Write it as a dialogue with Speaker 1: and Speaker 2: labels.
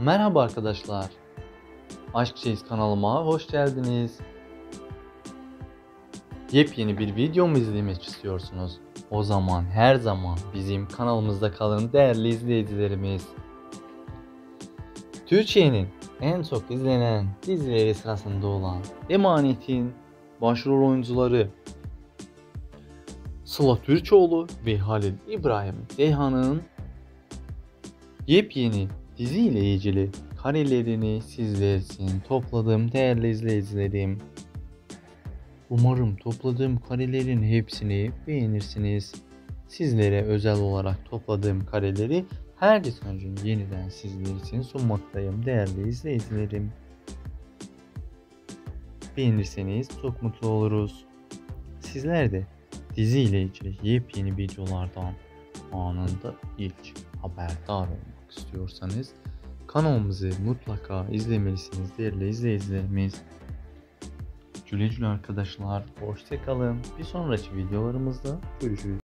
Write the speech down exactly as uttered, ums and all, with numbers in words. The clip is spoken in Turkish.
Speaker 1: Merhaba arkadaşlar. Aşk Çeyiz kanalıma hoş geldiniz. Yepyeni bir video mu izlemek istiyorsunuz? O zaman her zaman bizim kanalımızda kalın değerli izleyicilerimiz. Türkiye'nin en çok izlenen dizileri sırasında olan Emanet'in başrol oyuncuları Sıla Türkoğlu ve Halil İbrahim Ceyhan'ın yepyeni dizi ile ilgili karelerini sizler için topladım değerli izleyicilerim. Umarım topladığım karelerin hepsini beğenirsiniz. Sizlere özel olarak topladığım kareleri her geçen gün yeniden sizler için sunmaktayım değerli izleyicilerim. Beğenirseniz çok mutlu oluruz. Sizler de dizi ile ilgili yepyeni videolardan anında ilk haberdar olmak istiyorsanız kanalımızı mutlaka izlemelisiniz değerli izleyicilerimiz. Güle güle arkadaşlar. Hoşça kalın. Bir sonraki videolarımızda görüşürüz.